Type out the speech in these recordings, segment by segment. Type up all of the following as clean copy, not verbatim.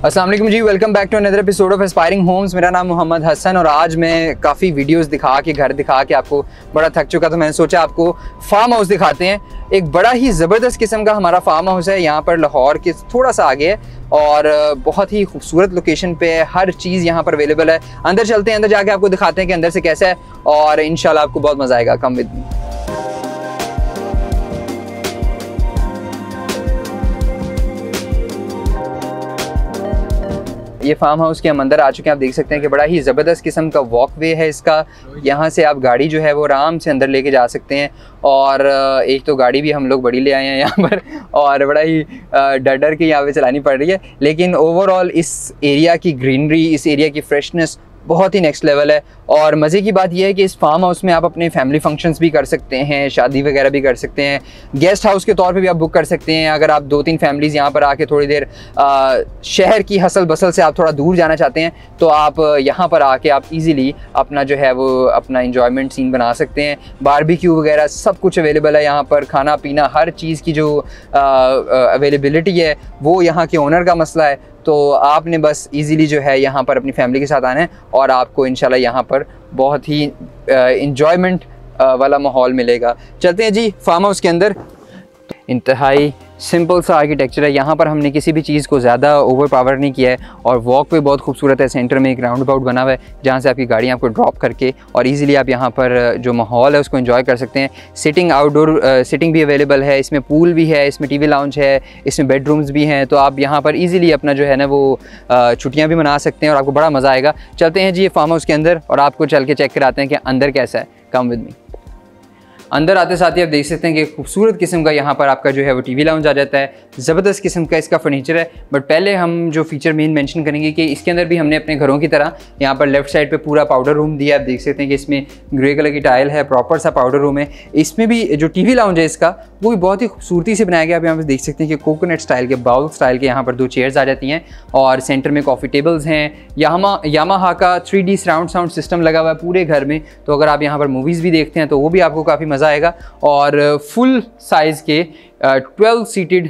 अस्सलाम वालेकुम जी, welcome back to another episode of aspiring homes. मेरा नाम मोहम्मद हसन और आज मैं काफ़ी वीडियोस दिखा के घर दिखा के आपको बड़ा थक चुका, तो मैंने सोचा आपको फार्म हाउस दिखाते हैं। एक बड़ा ही ज़बरदस्त किस्म का हमारा फार्म हाउस है, यहाँ पर लाहौर के थोड़ा सा आगे है और बहुत ही खूबसूरत लोकेशन पे है। हर चीज़ यहाँ पर अवेलेबल है। अंदर चलते हैं, अंदर जाके आपको दिखाते हैं कि अंदर से कैसा है और इंशाल्लाह आपको बहुत मज़ा आएगा। Come with me. ये फार्म हाउस के हम अंदर आ चुके हैं। आप देख सकते हैं कि बड़ा ही ज़बरदस्त किस्म का वॉकवे है इसका। यहाँ से आप गाड़ी जो है वो आराम से अंदर लेके जा सकते हैं और एक तो गाड़ी भी हम लोग बड़ी ले आए हैं यहाँ पर और बड़ा ही डर डर के यहाँ पे चलानी पड़ रही है, लेकिन ओवरऑल इस एरिया की ग्रीनरी, इस एरिया की फ्रेशनेस बहुत ही नेक्स्ट लेवल है। और मज़े की बात यह है कि इस फार्म हाउस में आप अपने फैमिली फंक्शंस भी कर सकते हैं, शादी वगैरह भी कर सकते हैं, गेस्ट हाउस के तौर पे भी आप बुक कर सकते हैं। अगर आप 2-3 फैमिलीज़ यहाँ पर आके थोड़ी देर शहर की हसल बसल से आप थोड़ा दूर जाना चाहते हैं तो आप यहाँ पर आके आप इजीली अपना जो है वो अपना इंजॉयमेंट सीन बना सकते हैं। बारबेक्यू वगैरह सब कुछ अवेलेबल है यहाँ पर। खाना पीना हर चीज़ की जो अवेलेबिलिटी है वो यहाँ के ओनर का मसला है, तो आपने बस इजीली जो है यहाँ पर अपनी फैमिली के साथ आना है और आपको इंशाल्लाह यहाँ पर बहुत ही इंजॉयमेंट वाला माहौल मिलेगा। चलते हैं जी फार्म हाउस के अंदर। इंतहाई सिंपल सा आर्किटेक्चर है, यहाँ पर हमने किसी भी चीज़ को ज़्यादा ओवर पावर नहीं किया है और वॉक पे बहुत खूबसूरत है। सेंटर में एक राउंड अबाउट बना हुआ है जहाँ से आपकी गाड़ी आपको ड्रॉप करके और इजीली आप यहाँ पर जो माहौल है उसको एंजॉय कर सकते हैं। सिटिंग आउटडोर सिटिंग भी अवेलेबल है, इसमें पूल भी है, इसमें टीवी लाउंज है, इसमें बेडरूम्स भी हैं, तो आप यहाँ पर ईज़िली अपना जो है ना वो छुट्टियाँ भी मना सकते हैं और आपको बड़ा मज़ा आएगा। चलते हैं जी ये फार्म हाउस के अंदर और आपको चल के चेक कराते हैं कि अंदर कैसा है। Come with me. अंदर आते साथ ही आप देख सकते हैं कि खूबसूरत किस्म का यहाँ पर आपका जो है वो टीवी लाउंज आ जाता है। ज़बरदस्त किस्म का इसका फर्नीचर है। बट पहले हम जो फीचर मेन मेंशन करेंगे कि इसके अंदर भी हमने अपने घरों की तरह यहाँ पर लेफ्ट साइड पे पूरा पाउडर रूम दिया है। आप देख सकते हैं कि इसमें ग्रे कलर की टाइल है, प्रॉपर सा पाउडर रूम है। इसमें भी जो टीवी लाउंज है इसका वो भी बहुत ही खूबसूरती से बनाया गया। आप यहाँ पर देख सकते हैं कि कोकोनट स्टाइल के, बाउल स्टाइल के यहाँ पर 2 चेयर्स आ जाती हैं और सेंटर में कॉफ़ी टेबल्स हैं। यामाहा का 3D सराउंड साउंड सिस्टम लगा हुआ है पूरे घर में, तो अगर आप यहाँ पर मूवीज़ भी देखते हैं तो वो भी आपको काफ़ी मज़ा आएगा। और फुल साइज़ के 12 सीटेड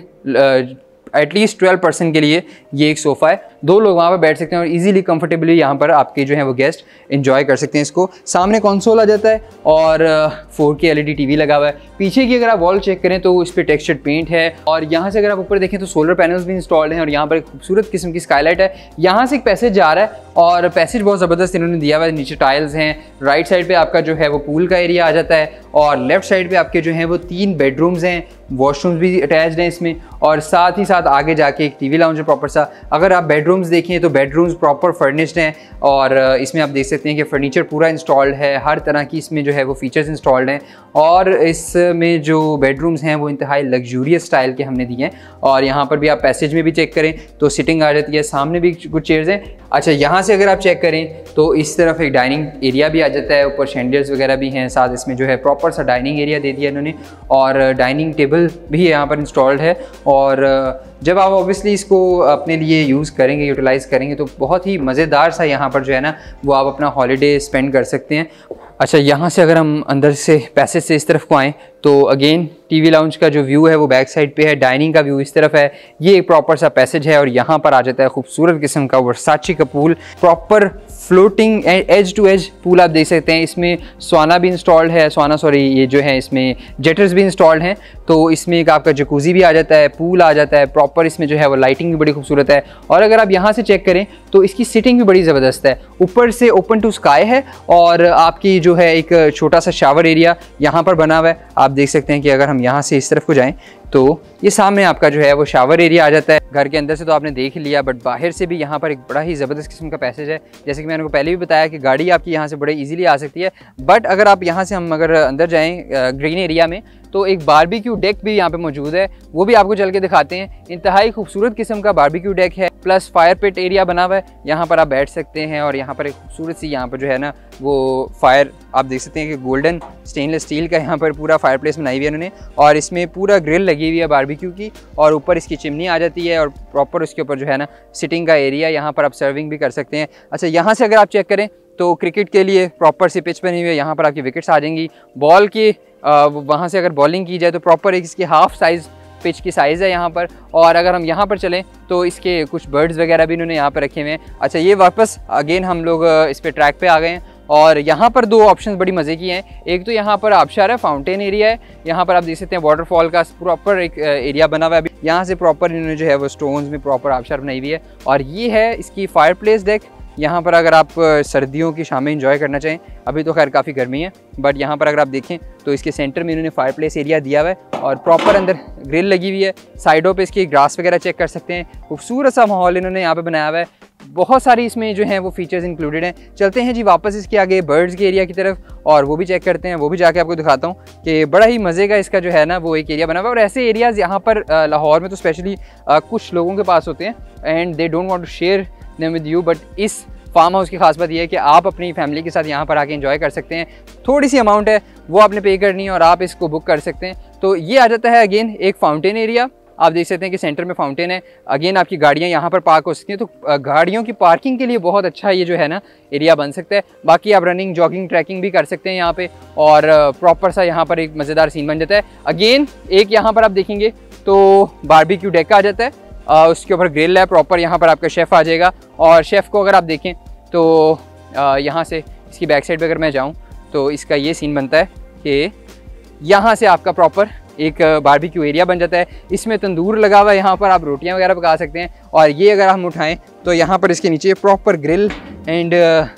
एटलीस्ट 12 पर्सन के लिए ये एक सोफ़ा है। 2 लोग वहाँ पर बैठ सकते हैं और इजीली कंफर्टेबली यहाँ पर आपके जो है वो गेस्ट एंजॉय कर सकते हैं इसको। सामने कंसोल आ जाता है और 4K LED टीवी लगा हुआ है। पीछे की अगर आप वॉल चेक करें तो इस पर टेक्सचर्ड पेंट है और यहाँ से अगर आप ऊपर देखें तो सोलर पैनल्स भी इंस्टॉल्ड हैं और यहाँ पर एक खूबसूरत किस्म की स्काईलाइट है। यहाँ से एक पैसेज जा रहा है और पैसेज बहुत ज़बरदस्त इन्होंने दिया हुआ है। नीचे टाइल्स हैं। राइट साइड पर आपका जो है वो पूल का एरिया आ जाता है और लेफ्ट साइड पर आपके जो है वो 3 बेडरूम्स हैं, वॉशरूम्स भी अटैच्ड हैं इसमें और साथ ही साथ आगे जाके एक टीवी लाउंज है प्रॉपर सा। अगर आप बेडरूम्स देखें तो बेडरूम्स प्रॉपर फर्निश्ड हैं और इसमें आप देख सकते हैं कि फर्नीचर पूरा इंस्टॉल्ड है। हर तरह की इसमें जो है वो फीचर्स इंस्टॉल्ड हैं और इसमें जो बेडरूम्स हैं वो इंतहाई लग्जूरियस स्टाइल के हमने दिए हैं। और यहाँ पर भी आप पैसेज में भी चेक करें तो सिटिंग आ जाती है। सामने भी कुछ चेयर्स हैं। अच्छा, यहाँ से अगर आप चेक करें तो इस तरफ एक डाइनिंग एरिया भी आ जाता है, ऊपर शैंडियर्स वगैरह भी हैं। साथ इसमें जो है प्रॉपर सा डाइनिंग एरिया दे दिया इन्होंने और डाइनिंग टेबल भी यहाँ पर इंस्टॉल्ड है। और जब आप ऑब्वियसली इसको अपने लिए यूज़ करेंगे, यूटिलाइज़ करेंगे तो बहुत ही मज़ेदार सा यहाँ पर जो है ना वो आप अपना हॉलीडे स्पेंड कर सकते हैं। अच्छा, यहाँ से अगर हम अंदर से पैसेज से इस तरफ को आएँ तो अगेन टीवी लाउंज का जो व्यू है वो बैक साइड पे है, डाइनिंग का व्यू इस तरफ है। ये एक प्रॉपर सा पैसेज है और यहाँ पर आ जाता है खूबसूरत किस्म का वर्साची का pool, proper floating edge to edge pool आप देख सकते हैं। इसमें स्वाना भी इंस्टॉल्ड है, ये जो है इसमें जेटर्स भी इंस्टॉल्ड हैं। तो इसमें एक आपका जकूज़ी भी आ जाता है, पूल आ जाता है प्रॉपर। इसमें जो है वो लाइटिंग भी बड़ी खूबसूरत है और अगर आप यहाँ से चेक करें तो इसकी सिटिंग भी बड़ी ज़बरदस्त है। ऊपर से ओपन टू स्काई है और आपकी जो है एक छोटा सा शावर एरिया यहाँ पर बना हुआ है। आप देख सकते हैं कि अगर हम यहाँ से इस तरफ को जाएं तो ये सामने आपका जो है वो शावर एरिया आ जाता है। घर के अंदर से तो आपने देख लिया, बट बाहर से भी यहाँ पर एक बड़ा ही ज़बरदस्त किस्म का पैसेज है। जैसे कि मैंने को पहले भी बताया कि गाड़ी आपकी यहाँ से बड़े इजीली आ सकती है। बट अगर आप यहाँ से हम अगर अंदर जाएँ ग्रीन एरिया में तो एक बारबेक्यू डेक भी यहाँ पे मौजूद है, वो भी आपको चल के दिखाते हैं। इंतहाई खूबसूरत किस्म का बारबेक्यू डेक है, प्लस फायर पिट एरिया बना हुआ है। यहाँ पर आप बैठ सकते हैं और यहाँ पर एक खूबसूरत सी यहाँ पर जो है ना वो फायर आप देख सकते हैं कि गोल्डन स्टेनलेस स्टील का यहाँ पर पूरा फायर प्लेस बनाई हुई है इन्होंने और इसमें पूरा ग्रिल लगी हुई है बारबेक्यू की और ऊपर इसकी चिमनी आ जाती है और प्रॉपर उसके ऊपर जो है ना सिटिंग का एरिया, यहाँ पर आप सर्विंग भी कर सकते हैं। अच्छा, यहाँ से अगर आप चेक करें तो क्रिकेट के लिए प्रॉपर सी पिच बनी हुई है। यहाँ पर आपकी विकेट्स आ जाएंगी। बॉल की वहाँ से अगर बॉलिंग की जाए तो प्रॉपर एक इसकी हाफ साइज़ पिच की साइज़ है यहाँ पर। और अगर हम यहाँ पर चलें तो इसके कुछ बर्ड्स वगैरह भी इन्होंने यहाँ पर रखे हुए हैं। अच्छा, ये वापस अगेन हम लोग इस पर ट्रैक पे आ गए हैं और यहाँ पर दो ऑप्शंस बड़ी मज़े की हैं। एक तो यहाँ पर आबशार है, फाउंटेन एरिया है, यहाँ पर आप देख सकते हैं वाटरफॉल का प्रॉपर एक एरिया बना हुआ है। अभी यहाँ से प्रॉपर इन्होंने जो है वो स्टोन्स में प्रॉपर आबशार बनाई हुई है। और ये है इसकी फायर प्लेस डेक। यहाँ पर अगर आप सर्दियों की शामें एंजॉय करना चाहें, अभी तो खैर काफ़ी गर्मी है, बट यहाँ पर अगर आप देखें तो इसके सेंटर में इन्होंने फायर प्लेस एरिया दिया हुआ है और प्रॉपर अंदर ग्रिल लगी हुई है। साइडों पे इसकी ग्रास वगैरह चेक कर सकते हैं। खूबसूरत सा माहौल इन्होंने यहाँ पे बनाया हुआ है। बहुत सारी इसमें जो हैं वो फीचर्स इंक्लूडेड हैं। चलते हैं जी वापस इसके आगे बर्ड्स के एरिया की तरफ और वो भी चेक करते हैं, वो भी जाके आपको दिखाता हूँ कि बड़ा ही मज़े का इसका जो है ना वो एक एरिया बना हुआ है। और ऐसे एरियाज़ यहाँ पर लाहौर में तो स्पेशली कुछ लोगों के पास होते हैं and they don't want to share them with you, but इस फार्म हाउस की खास बात यह है कि आप अपनी फैमिली के साथ यहाँ पर आके एंजॉय कर सकते हैं। थोड़ी सी अमाउंट है वो आपने पे करनी है और आप इसको बुक कर सकते हैं। तो ये आ जाता है अगेन एक फाउंटेन एरिया। आप देख सकते हैं कि सेंटर में फाउंटेन है। अगेन आपकी गाड़ियाँ यहाँ पर पार्क हो सकती हैं, तो गाड़ियों की पार्किंग के लिए बहुत अच्छा ये जो है ना एरिया बन सकता है। बाकी आप रनिंग, जॉगिंग, ट्रैकिंग भी कर सकते हैं यहाँ पे और प्रॉपर सा यहाँ पर एक मज़ेदार सीन बन जाता है। अगेन एक यहाँ पर आप देखेंगे तो बारबेक्यू डेक आ जाता है, उसके ऊपर ग्रिल है प्रॉपर। यहाँ पर आपका शेफ़ आ जाएगा और शेफ़ को अगर आप देखें तो यहाँ से इसकी बैक साइड पे अगर मैं जाऊँ तो इसका ये सीन बनता है कि यहाँ से आपका प्रॉपर एक बारबेक्यू एरिया बन जाता है। इसमें तंदूर लगा हुआ है, यहाँ पर आप रोटियाँ वगैरह पका सकते हैं। और ये अगर हम उठाएं तो यहाँ पर इसके नीचे प्रॉपर ग्रिल एंड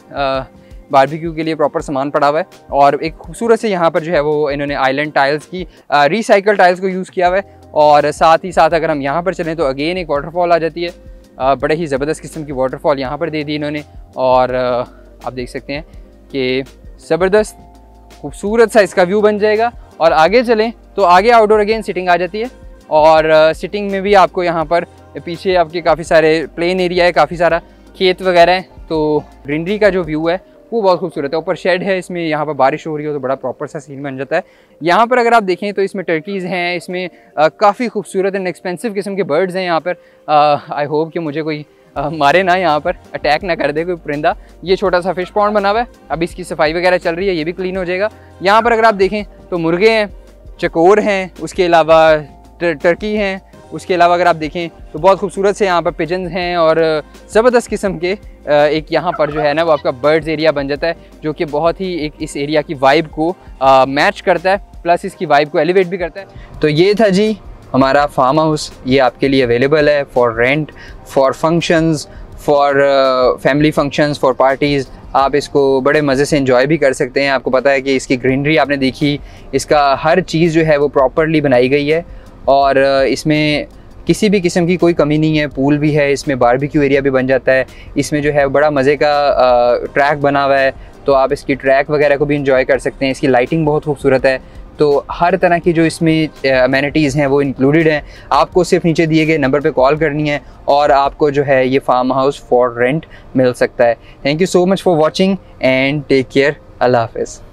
बारबेक्यू के लिए प्रॉपर सामान पड़ा हुआ है। और एक खूबसूरत से यहाँ पर जो है वो इन्होंने आइलैंड टाइल्स की रिसाइकल टाइल्स को यूज़ किया हुआ है। और साथ ही साथ अगर हम यहाँ पर चलें तो अगेन एक वाटरफॉल आ जाती है। बड़े ही ज़बरदस्त किस्म की वाटरफॉल यहाँ पर दे दी इन्होंने। और आप देख सकते हैं कि ज़बरदस्त खूबसूरत सा इसका व्यू बन जाएगा। और आगे चलें तो आगे आउटडोर अगेन सिटिंग आ जाती है और सिटिंग में भी आपको यहाँ पर पीछे आपके काफ़ी सारे प्लेन एरिया है, काफ़ी सारा खेत वगैरह है, तो ग्रीनरी का जो व्यू है वो बहुत खूबसूरत है। ऊपर शेड है, इसमें यहाँ पर बारिश हो रही हो तो बड़ा प्रॉपर सा सीन बन जाता है। यहाँ पर अगर आप देखें तो इसमें टर्कीज़ हैं, इसमें काफ़ी खूबसूरत एंड एक्सपेंसिव किस्म के बर्ड्स हैं यहाँ पर। आई होप कि मुझे कोई मारे ना, यहाँ पर अटैक ना कर दे कोई परिंदा। ये छोटा सा फिश पॉन्ड बना हुआ है, अब इसकी सफाई वगैरह चल रही है, ये भी क्लीन हो जाएगा। यहाँ पर अगर आप देखें तो मुर्गे हैं, चकोर हैं, उसके अलावा टर्की हैं, उसके अलावा अगर आप देखें तो बहुत खूबसूरत से यहाँ पर पिजन्स हैं और ज़बरदस्त किस्म के एक यहाँ पर जो है ना वो आपका बर्ड्स एरिया बन जाता है, जो कि बहुत ही एक इस एरिया की वाइब को मैच करता है, प्लस इसकी वाइब को एलिवेट भी करता है। तो ये था जी हमारा फार्म हाउस, ये आपके लिए अवेलेबल है for rent, for functions, for family functions, for parties. आप इसको बड़े मज़े से एंजॉय भी कर सकते हैं। आपको पता है कि इसकी ग्रीनरी आपने देखी, इसका हर चीज़ जो है वो प्रॉपरली बनाई गई है और इसमें किसी भी किस्म की कोई कमी नहीं है। पूल भी है, इसमें बारबेक्यू एरिया भी बन जाता है, इसमें जो है बड़ा मज़े का ट्रैक बना हुआ है, तो आप इसकी ट्रैक वगैरह को भी इंजॉय कर सकते हैं। इसकी लाइटिंग बहुत खूबसूरत है, तो हर तरह की जो इसमें अमेनिटीज़ हैं वो इंक्लूडेड हैं। आपको सिर्फ नीचे दिए गए नंबर पे कॉल करनी है और आपको जो है ये फार्म हाउस फॉर रेंट मिल सकता है। Thank you so much for watching and take care. अल्लाह हाफ़िज़।